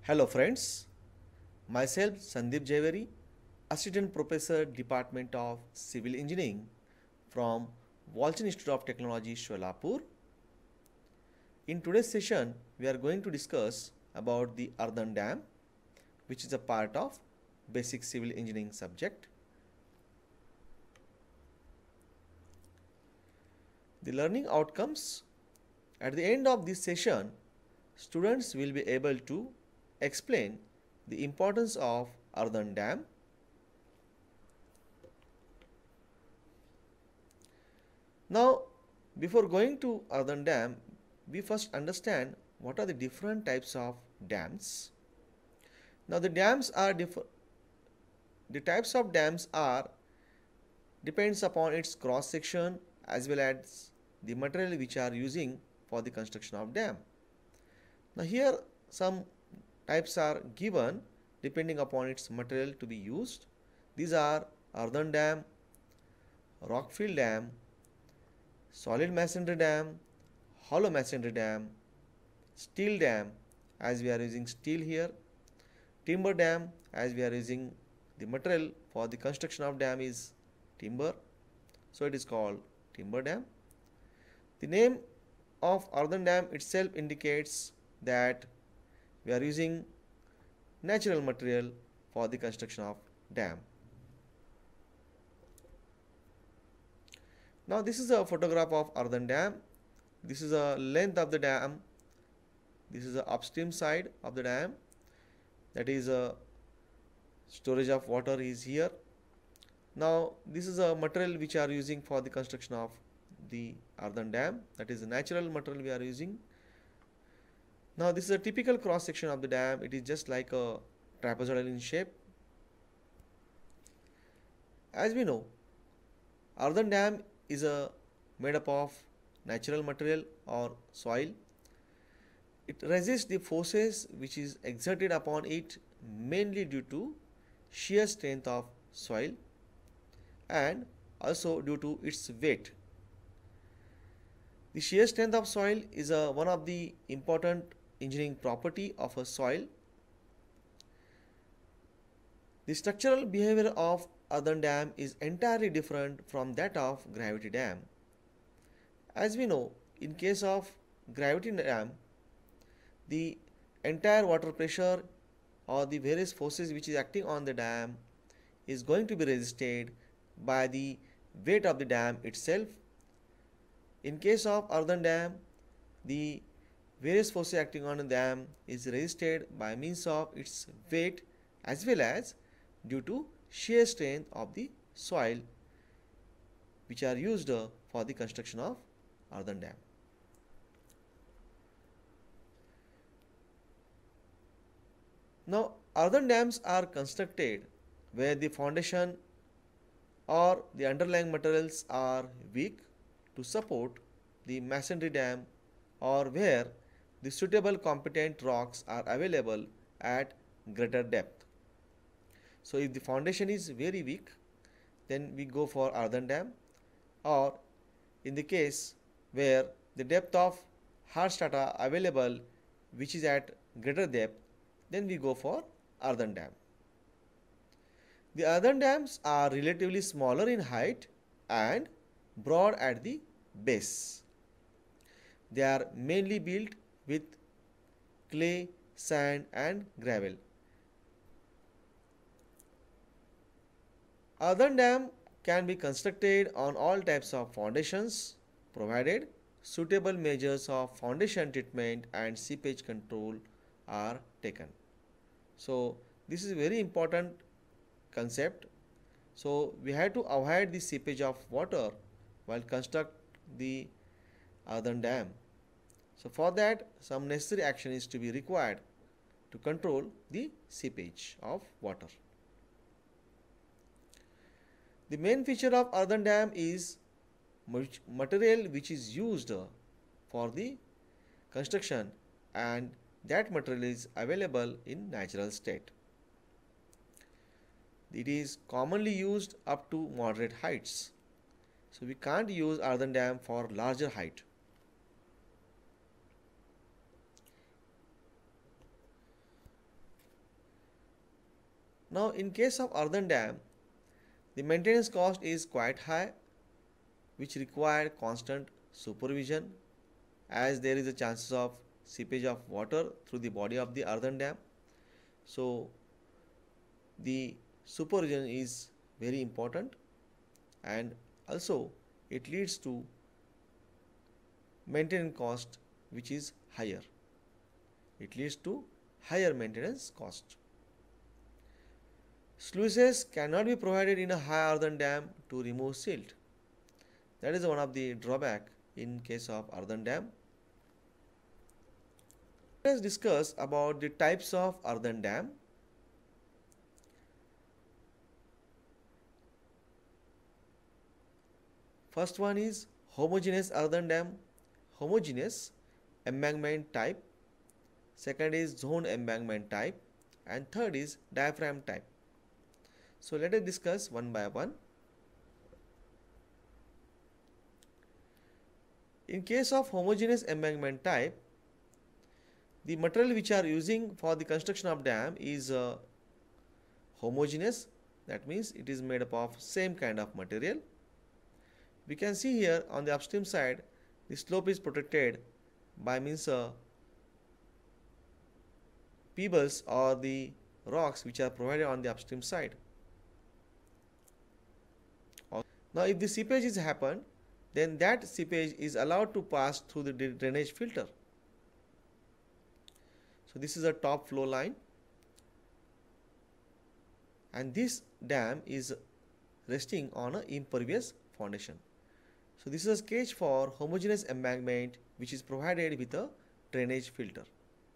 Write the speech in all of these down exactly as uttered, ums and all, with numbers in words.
Hello friends, myself Sandeep Javheri, Assistant Professor Department of Civil Engineering from Walchand Institute of Technology, Solapur. In today's session, we are going to discuss about the Earthen Dam, which is a part of basic civil engineering subject. The learning outcomes. At the end of this session, students will be able to explain the importance of Earthen Dam, now before going to Earthen Dam, we first understand what are the different types of dams. Now the dams are different. The types of dams are depends upon its cross section as well as the material which are using for the construction of dam. Now here some types are given depending upon its material to be used. These are earthen dam, rock fill dam, solid masonry dam, hollow masonry dam, steel dam as we are using steel here, timber dam as we are using the material for the construction of dam is timber, so it is called timber dam. The name of earthen dam itself indicates that we are using natural material for the construction of dam. Now this is a photograph of earthen dam. This is a length of the dam. This is the upstream side of the dam. That is a storage of water is here. Now this is a material which are using for the construction of the earthen dam. That is a natural material we are using. Now this is a typical cross section of the dam. It is just like a trapezoidal in shape. As we know, earthen dam is a made up of natural material or soil. It resists the forces which is exerted upon it mainly due to shear strength of soil and also due to its weight. The shear strength of soil is a, one of the important engineering property of a soil. The structural behavior of earthen dam is entirely different from that of gravity dam. As we know, in case of gravity dam, the entire water pressure or the various forces which is acting on the dam is going to be resisted by the weight of the dam itself. In case of earthen dam, the various forces acting on the dam is resisted by means of its weight as well as due to shear strength of the soil which are used for the construction of earthen dam. Now earthen dams are constructed where the foundation or the underlying materials are weak to support the masonry dam or where the suitable competent rocks are available at greater depth. So if the foundation is very weak, then we go for earthen dam, or in the case where the depth of hard strata available which is at greater depth, then we go for earthen dam. The earthen dams are relatively smaller in height and broad at the base. They are mainly built with clay, sand and gravel. Earthen dam can be constructed on all types of foundations provided suitable measures of foundation treatment and seepage control are taken. So this is a very important concept. So we have to avoid the seepage of water while construct the earthen dam. So for that some necessary action is to be required to control the seepage of water. The main feature of earthen dam is material which is used for the construction and that material is available in natural state. It is commonly used up to moderate heights. So we can't use earthen dam for larger height. Now in case of earthen dam, the maintenance cost is quite high, which require constant supervision, as there is a chances of seepage of water through the body of the earthen dam. So the supervision is very important, and also it leads to maintenance cost which is higher. It leads to higher maintenance cost. Sluices cannot be provided in a high earthen dam to remove silt. That is one of the drawback in case of earthen dam. Let us discuss about the types of earthen dam. First one is homogeneous earthen dam, homogeneous embankment type. Second is zone embankment type, and third is diaphragm type. So let us discuss one by one. In case of homogeneous embankment type, the material which are using for the construction of dam is uh, homogeneous. That means it is made up of same kind of material. We can see here on the upstream side, the slope is protected by means uh, pebbles or the rocks which are provided on the upstream side. Now if the seepage is happened, then that seepage is allowed to pass through the drainage filter. So this is a top flow line, and this dam is resting on an impervious foundation. So this is a sketch for homogeneous embankment which is provided with a drainage filter.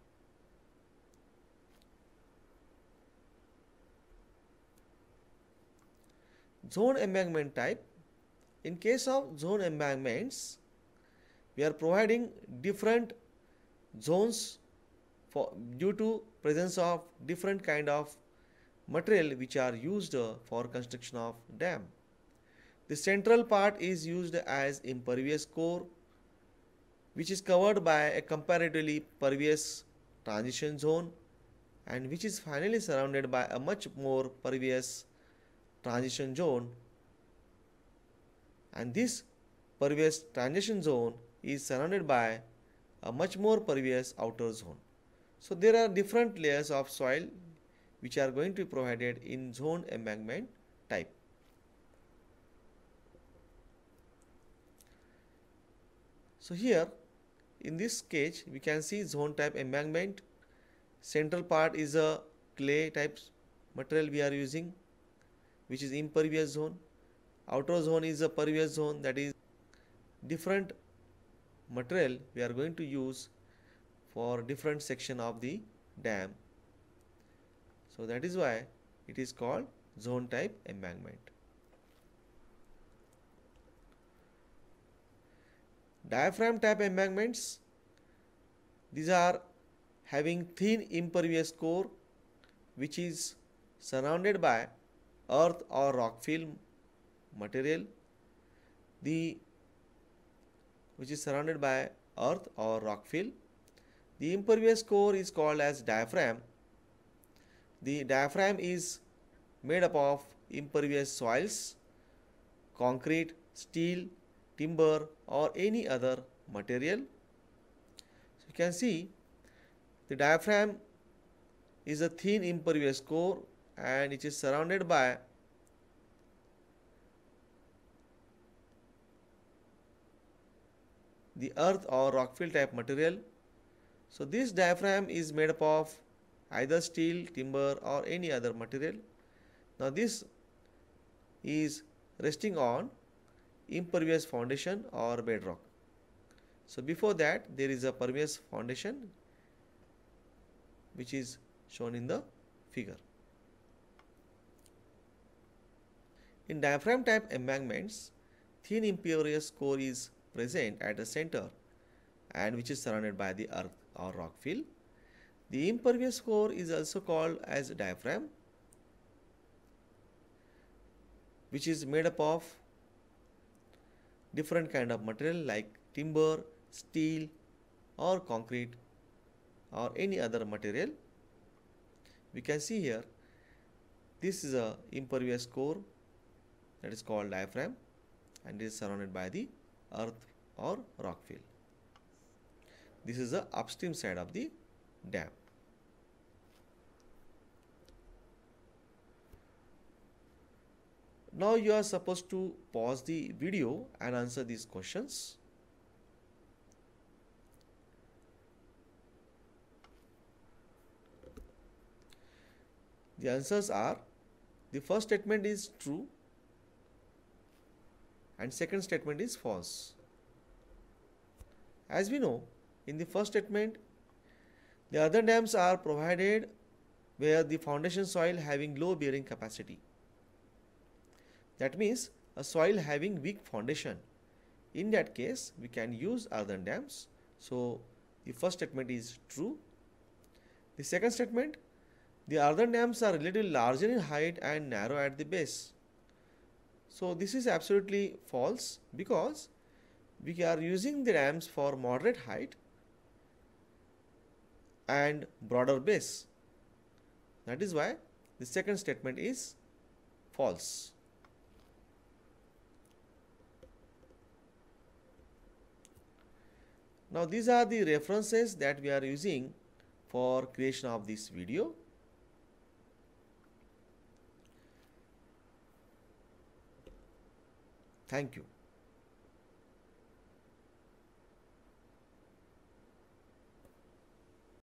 Zone embankment type. In case of zone embankments, we are providing different zones for due to presence of different kind of material which are used uh, for construction of dam. The central part is used as impervious core, which is covered by a comparatively pervious transition zone, and which is finally surrounded by a much more pervious transition zone, and this pervious transition zone is surrounded by a much more pervious outer zone. So there are different layers of soil which are going to be provided in zone embankment type. So here in this sketch we can see zone type embankment. Central part is a clay type material we are using, which is impervious zone. Outer zone is a pervious zone, that is different material we are going to use for different section of the dam. So that is why it is called zone type embankment. Diaphragm type embankments, these are having thin impervious core which is surrounded by earth or rock film material, the which is surrounded by earth or rock fill. The impervious core is called as diaphragm. The diaphragm is made up of impervious soils, concrete, steel, timber or any other material. So you can see the diaphragm is a thin impervious core and it is surrounded by the earth or rockfill type material. So this diaphragm is made up of either steel, timber or any other material. Now this is resting on impervious foundation or bedrock. So before that there is a pervious foundation which is shown in the figure. In diaphragm type embankments, thin impervious core is present at the center and which is surrounded by the earth or rock fill. The impervious core is also called as diaphragm, which is made up of different kind of material like timber, steel or concrete or any other material. We can see here This is a impervious core that is called diaphragm and is surrounded by the earth or rock fill. This is the upstream side of the dam. Now you are supposed to pause the video and answer these questions. The answers are: the first statement is true and second statement is false. As we know, in the first statement, the earthen dams are provided where the foundation soil having low bearing capacity. That means a soil having weak foundation. In that case, we can use earthen dams. So the first statement is true. The second statement, the earthen dams are relatively larger in height and narrow at the base. So this is absolutely false because we are using the dams for moderate height and broader base. That is why the second statement is false. Now these are the references that we are using for creation of this video. Thank you.